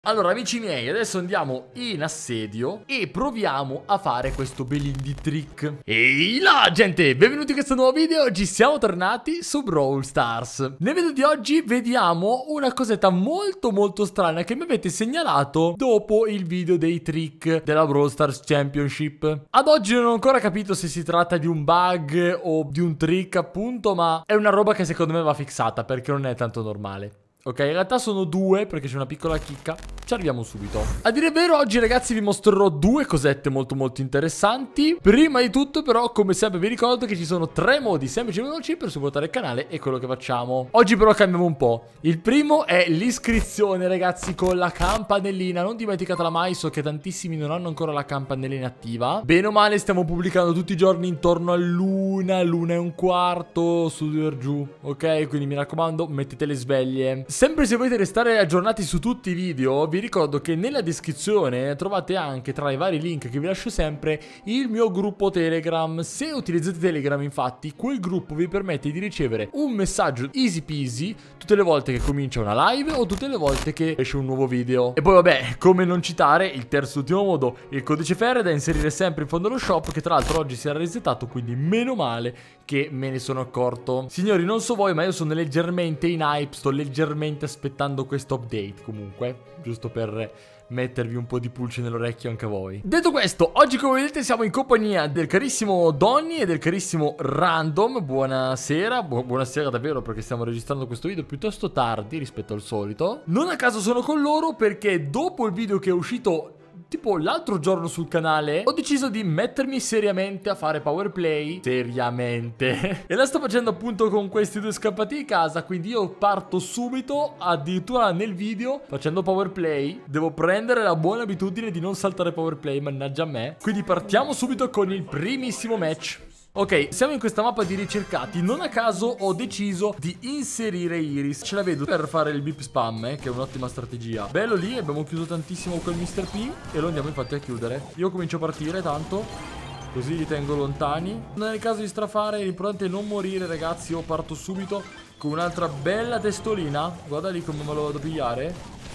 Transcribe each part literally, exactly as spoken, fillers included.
Allora amici miei, adesso andiamo in assedio e proviamo a fare questo Belindi trick. Ehi là gente, benvenuti in questo nuovo video. Oggi siamo tornati su Brawl Stars. Nel video di oggi vediamo una cosetta molto molto strana che mi avete segnalato dopo il video dei trick della Brawl Stars Championship. Ad oggi non ho ancora capito se si tratta di un bug o di un trick appunto, ma è una roba che secondo me va fissata perché non è tanto normale. Ok, in realtà sono due perché c'è una piccola chicca. Ci arriviamo subito. A dire il vero, oggi ragazzi vi mostrerò due cosette molto molto interessanti. Prima di tutto però, come sempre vi ricordo che ci sono tre modi semplici e veloci per supportare il canale e quello che facciamo. Oggi però cambiamo un po'. Il primo è l'iscrizione ragazzi con la campanellina. Non dimenticatela mai, so che tantissimi non hanno ancora la campanellina attiva. Bene o male stiamo pubblicando tutti i giorni intorno all'una, l'una e un quarto, su e giù. Ok, quindi mi raccomando mettete le sveglie. Sempre se volete restare aggiornati su tutti i video, vi ricordo che nella descrizione trovate anche tra i vari link che vi lascio sempre il mio gruppo Telegram. Se utilizzate Telegram infatti quel gruppo vi permette di ricevere un messaggio easy peasy tutte le volte che comincia una live o tutte le volte che esce un nuovo video. E poi vabbè, come non citare il terzo e ultimo modo, il codice F R da inserire sempre in fondo allo shop, che tra l'altro oggi si era resettato, quindi meno male che me ne sono accorto. Signori, non so voi ma io sono leggermente in hype, sto leggermente aspettando questo update comunque, giusto per mettervi un po' di pulce nell'orecchio anche a voi. Detto questo, oggi come vedete siamo in compagnia del carissimo Donny e del carissimo Random. Buonasera, bu buonasera davvero perché stiamo registrando questo video piuttosto tardi rispetto al solito. Non a caso sono con loro perché dopo il video che è uscito tipo l'altro giorno sul canale ho deciso di mettermi seriamente a fare power play. Seriamente. E la sto facendo appunto con questi due scappati di casa. Quindi io parto subito, addirittura nel video, facendo power play. Devo prendere la buona abitudine di non saltare power play, mannaggia a me. Quindi partiamo subito con il primissimo match. Ok, siamo in questa mappa di ricercati. Non a caso ho deciso di inserire Iris. Ce la vedo per fare il beep spam, eh, che è un'ottima strategia. Bello lì, abbiamo chiuso tantissimo quel mister P e lo andiamo infatti a chiudere. Io comincio a partire tanto, così li tengo lontani. Non è il caso di strafare, l'importante è non morire ragazzi. Io parto subito con un'altra bella testolina. Guarda lì come me lo vado a pigliare.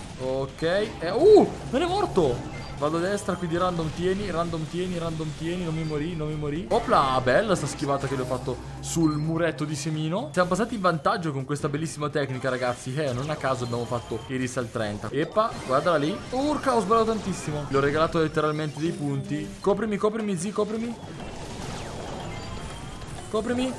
Ok, eh, uh, non è morto. Vado a destra, quindi random tieni, random tieni, random tieni, non mi morì, non mi morì. Opla, bella sta schivata che le ho fatto sul muretto di semino. Siamo passati in vantaggio con questa bellissima tecnica ragazzi. Eh, non a caso abbiamo fatto Iris al trenta. Epa, guardala lì. Urca, ho sbagliato tantissimo. Gli ho regalato letteralmente dei punti. Coprimi, coprimi, zi, coprimi. Coprimi.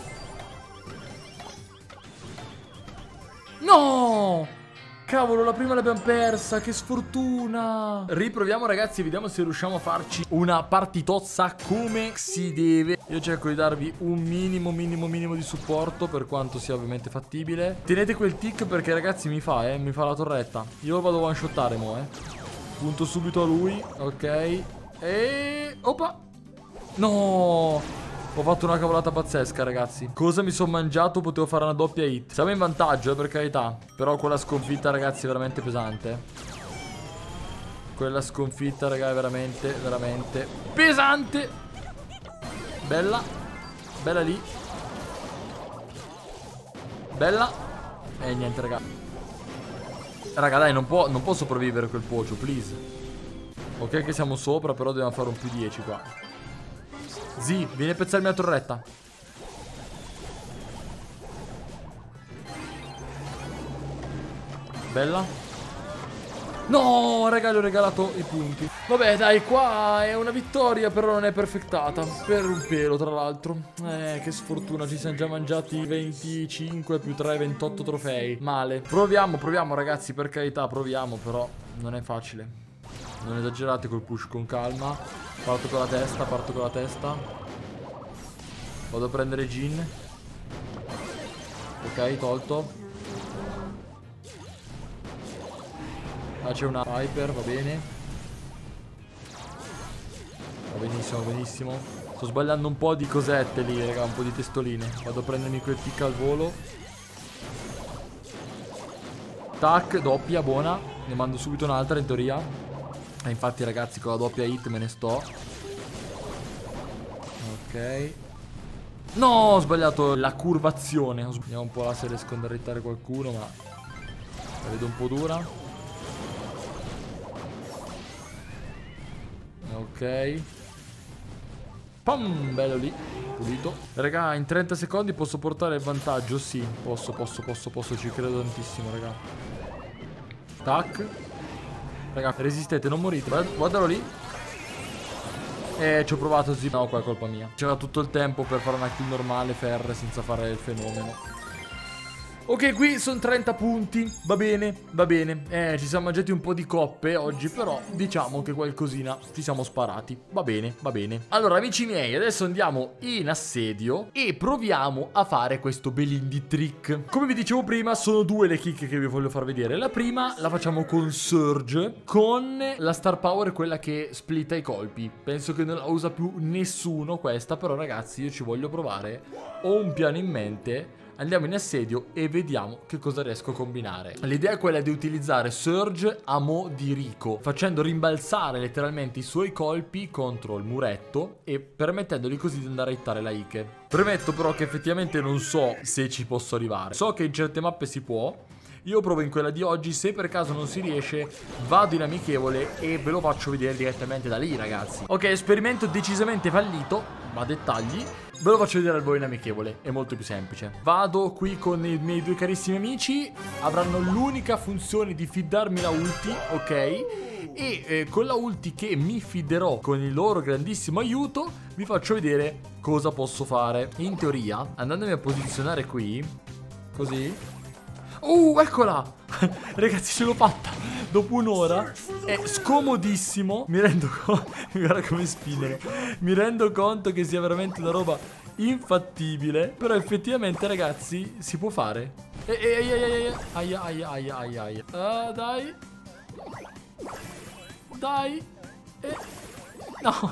No! Cavolo, la prima l'abbiamo persa, che sfortuna. Riproviamo ragazzi e vediamo se riusciamo a farci una partitozza come si deve. Io cerco di darvi un minimo, minimo, minimo di supporto, per quanto sia ovviamente fattibile. Tenete quel tick perché ragazzi mi fa, eh, mi fa la torretta. Io lo vado a one shottare mo, eh. Punto subito a lui, ok. E... Opa. No! Ho fatto una cavolata pazzesca ragazzi. Cosa mi sono mangiato? Potevo fare una doppia hit. Siamo in vantaggio eh, per carità. Però quella sconfitta ragazzi è veramente pesante. Quella sconfitta ragazzi è veramente, veramente pesante. Bella. Bella lì. Bella. E niente raga. Raga dai, non può, non può sopravvivere quel pocio, please. Ok che siamo sopra, però dobbiamo fare un più dieci qua. Zi, vieni a pezzarmi la torretta. Bella. No, raga, le ho regalato i punti. Vabbè, dai, qua è una vittoria, però non è perfettata. Per un pelo, tra l'altro. Eh, che sfortuna, ci siamo già mangiati venticinque più tre, ventotto trofei. Male. Proviamo, proviamo, ragazzi, per carità, proviamo, però non è facile. Non esagerate col push, con calma. Parto con la testa, parto con la testa. Vado a prendere Jin. Ok, tolto. Ah, c'è una Hyper, va bene. Va benissimo, benissimo. Sto sbagliando un po' di cosette lì, raga, un po' di testoline. Vado a prendermi quel tick al volo. Tac, doppia, buona. Ne mando subito un'altra in teoria. E infatti ragazzi con la doppia hit me ne sto. Ok. No, ho sbagliato la curvazione. Vediamo un po' là se riesco a drittare qualcuno, ma la vedo un po' dura. Ok. Pam, bello lì. Pulito. Raga, in trenta secondi posso portare il vantaggio? Sì, posso, posso, posso, posso. Ci credo tantissimo, raga. Tac. Raga, resistete, non morite. Guarda, guardalo lì. Eh, ci ho provato, sì. No, qua è colpa mia. C'era tutto il tempo per fare una kill normale, fair, senza fare il fenomeno. Ok, qui sono trenta punti. Va bene, va bene. Eh, ci siamo mangiati un po' di coppe oggi, però diciamo che qualcosina ci siamo sparati. Va bene, va bene. Allora, amici miei, adesso andiamo in assedio e proviamo a fare questo Belindi trick. Come vi dicevo prima, sono due le kick che vi voglio far vedere. La prima la facciamo con Surge, con la Star Power, quella che splitta i colpi. Penso che non la usa più nessuno questa, però ragazzi, io ci voglio provare. Ho un piano in mente. Andiamo in assedio e vediamo che cosa riesco a combinare. L'idea è quella di utilizzare Surge a mo' di Rico, facendo rimbalzare letteralmente i suoi colpi contro il muretto e permettendogli così di andare a hittare la Ike. Premetto però che effettivamente non so se ci posso arrivare. So che in certe mappe si può. Io provo in quella di oggi, se per caso non si riesce vado in amichevole e ve lo faccio vedere direttamente da lì, ragazzi. Ok, esperimento decisamente fallito, ma dettagli. Ve lo faccio vedere al voi in amichevole, è molto più semplice. Vado qui con i miei due carissimi amici, avranno l'unica funzione di fiddarmi la ulti, ok? E eh, con la ulti che mi fiderò con il loro grandissimo aiuto, vi faccio vedere cosa posso fare. In teoria, andandomi a posizionare qui, così. Uh, eccola! Ragazzi, ce l'ho fatta! Dopo un'ora è scomodissimo. Mi rendo conto. Guarda come spinano. Mi rendo conto che sia veramente una roba infattibile. Però effettivamente, ragazzi, si può fare. Ehi, ehi, ehi, ehi. Aia, aia, aia, aia, aia. Ah, dai. Dai. Eh. No.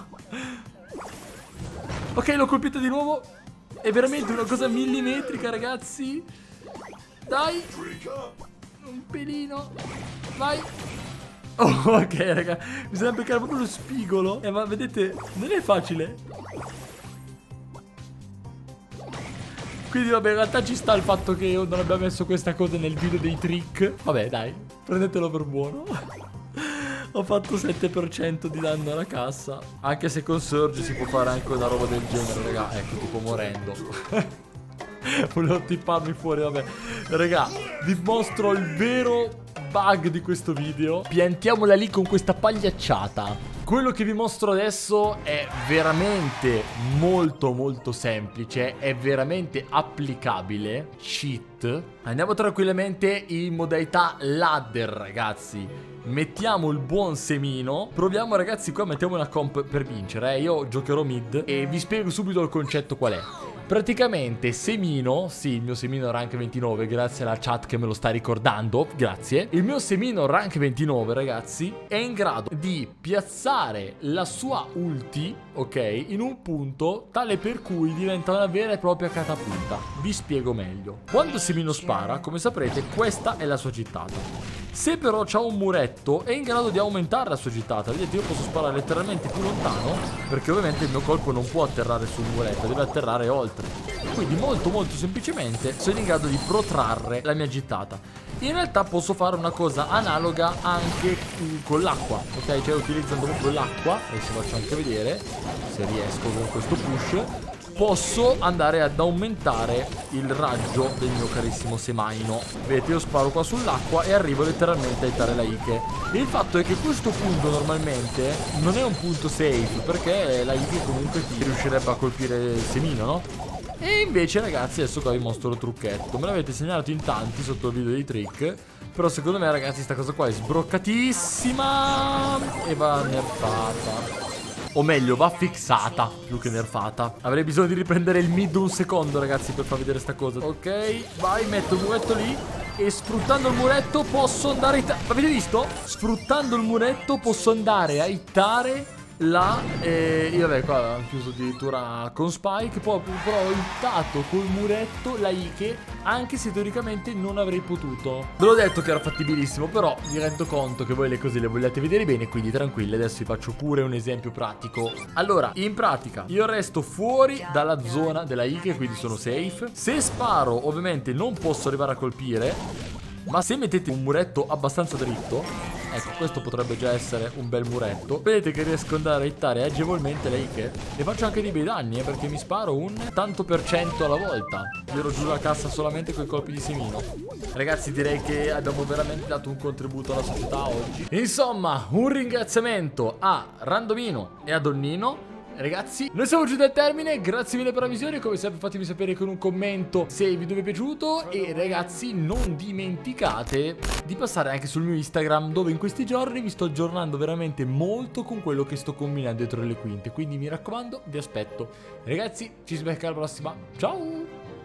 Ok, l'ho colpita di nuovo. È veramente una cosa millimetrica, ragazzi. Dai. Un pelino. Vai. Oh, ok, raga. Bisogna beccare proprio lo spigolo. Eh, ma vedete, non è facile. Quindi vabbè, in realtà ci sta il fatto che io non abbia messo questa cosa nel video dei trick. Vabbè, dai, prendetelo per buono. Ho fatto sette per cento di danno alla cassa. Anche se con Surge si può fare anche una roba del genere, raga. Ecco, tipo morendo. Volevo tipparmi fuori, vabbè. Raga, vi mostro il vero bug di questo video. Piantiamola lì con questa pagliacciata. Quello che vi mostro adesso è veramente molto molto semplice. È veramente applicabile. Cheat. Andiamo tranquillamente in modalità ladder, ragazzi. Mettiamo il buon semino. Proviamo, ragazzi, qua mettiamo una comp per vincere, eh. Io giocherò mid e vi spiego subito il concetto qual è. Praticamente semino, sì, il mio semino rank ventinove, grazie alla chat che me lo sta ricordando, grazie. Il mio semino rank ventinove, ragazzi, è in grado di piazzare la sua ulti, ok, in un punto tale per cui diventa una vera e propria catapulta. Vi spiego meglio. Quando semino spara, come saprete, questa è la sua gittata. Se però c'ha un muretto è in grado di aumentare la sua gittata. Vedete, io posso sparare letteralmente più lontano, perché ovviamente il mio colpo non può atterrare sul muretto, deve atterrare oltre. Quindi molto molto semplicemente sono in grado di protrarre la mia gittata. In realtà posso fare una cosa analoga anche con l'acqua, ok? Cioè utilizzando proprio l'acqua, adesso faccio anche vedere se riesco con questo push. Posso andare ad aumentare il raggio del mio carissimo semaino. Vedete, io sparo qua sull'acqua e arrivo letteralmente a hittare la Ike. E il fatto è che questo punto normalmente non è un punto safe, perché la Ike comunque ti riuscirebbe a colpire il semino, no? E invece, ragazzi, adesso qua vi mostro il trucchetto. Me l'avete segnalato in tanti sotto il video dei trick, però secondo me, ragazzi, sta cosa qua è sbroccatissima e va nerfata. O meglio, va fissata più che nerfata. Avrei bisogno di riprendere il mid un secondo, ragazzi, per far vedere sta cosa. Ok, vai, metto il muretto lì. E sfruttando il muretto posso andare a hittare. Avete visto? Sfruttando il muretto posso andare a hittare la... Eh, io vabbè, qua ho chiuso addirittura con Spike. Poi però ho hittato col muretto la Ike, anche se teoricamente non avrei potuto. Ve l'ho detto che era fattibilissimo, però mi rendo conto che voi le cose le vogliate vedere bene, quindi tranquilli, adesso vi faccio pure un esempio pratico. Allora, in pratica, io resto fuori dalla zona della Ike, quindi sono safe. Se sparo, ovviamente non posso arrivare a colpire, ma se mettete un muretto abbastanza dritto, Ecco, questo potrebbe già essere un bel muretto. Vedete che riesco ad andare a hittare agevolmente lei che... E faccio anche dei bei danni, eh, perché mi sparo un tanto per cento alla volta. Tiro giù la cassa solamente con i colpi di semino. Ragazzi, direi che abbiamo veramente dato un contributo alla società oggi. Insomma, un ringraziamento a Randomino e a Donnino. Ragazzi, noi siamo giunti al termine, grazie mille per la visione, come sempre fatemi sapere con un commento se il video vi è piaciuto e ragazzi non dimenticate di passare anche sul mio Instagram dove in questi giorni vi sto aggiornando veramente molto con quello che sto combinando dietro le quinte, quindi mi raccomando vi aspetto. Ragazzi, ci si becca alla prossima, ciao!